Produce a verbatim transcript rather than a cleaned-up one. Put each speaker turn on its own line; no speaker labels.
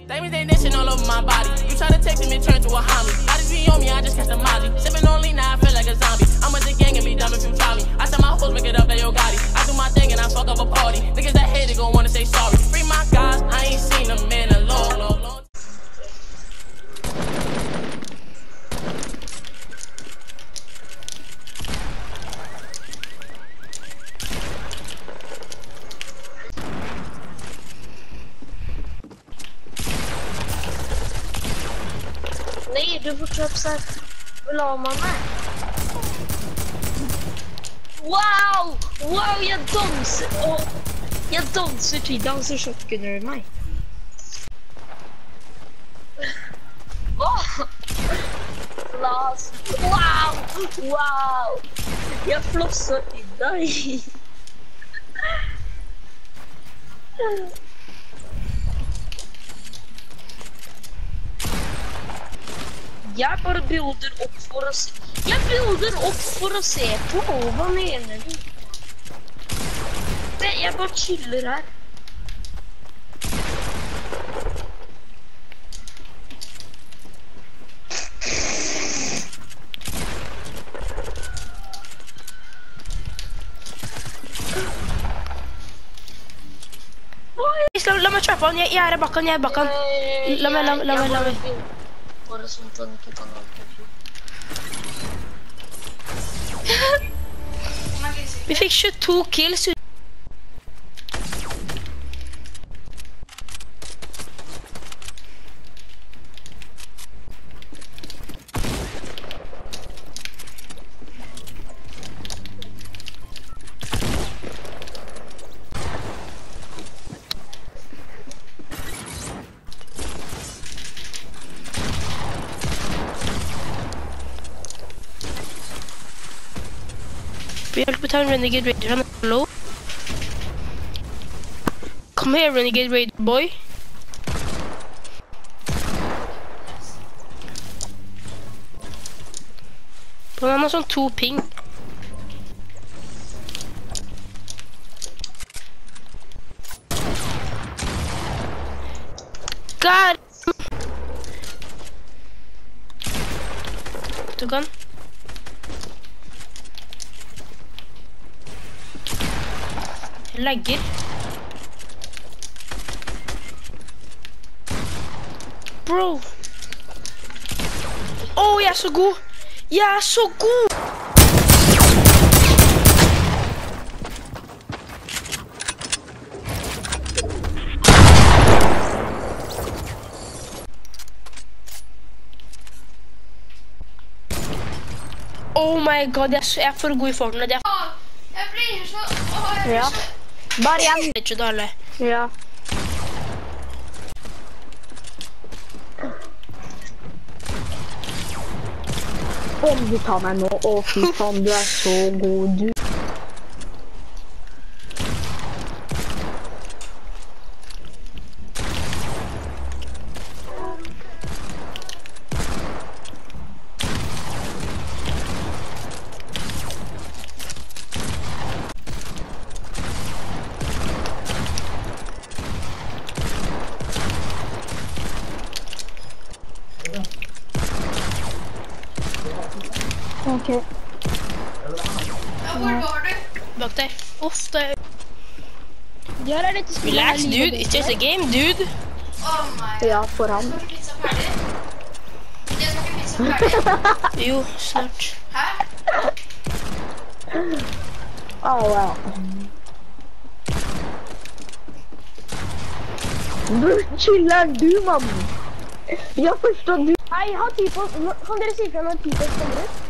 They be dancing all over my body. You try to take me, turn to a homie. I just be on me, I just catch the Molly. Sipping on lean, now I feel like a zombie. I'm with the gang and be dumb if you try me. I tell my hoes, make it up, they yo Gotti. I do my thing and I fuck up a party. Niggas that hate it gon' wanna say sorry. Free my guys, I ain't seen them in a long, long, long.
Nej, du får köpa vill ha man med. Wow! Wow, jag dansar. Oh, jag dansar till dansar shotgunner i mig. Oh! Last. Wow! Wow! Jag flossar till dig. Jeg bare builder opp for å se. Jeg builder opp for å se på. Hva mener du? Det, jeg bare chiller her.
La, la meg trappe han. Jeg, jeg er i bakken, jeg er i bakken. La meg, la meg, la meg, la meg.
Bare sånn at han ikke kan ha
Vi fikk tjueto kills. Vi hjelper til en Renegade Raider, han er low. Kom her, Renegade Raider boy. Han har sånn to ping. God! Du kan. Legger. Bro. Åh, jeg er så god. Jeg er så god. Oh my god, jeg er, så, jeg er for god i Fortnite. Jeg,
jeg blir så... Åh, jeg blir
Ja.
så...
Bare igjen.
vet ikke det alle.
Ja. Om du tar meg nå, å fy faen, du er så god, du. Ok.
Ja, hvor var du?
Bak deg. Uff, det er...
Gjør det litt spillet.
Relax, dude. It's just a game, dude.
Åh, nei.
Ja, for han.
Skal ikke pizza ferdig? Jeg skal ikke pizza ferdig.
Jo, snart.
Hæ?
Åh, ja. Hvor chiller du, mann? Jeg forstår du. Hei, ha tid på... Kan dere si fra når tid på kommer ut?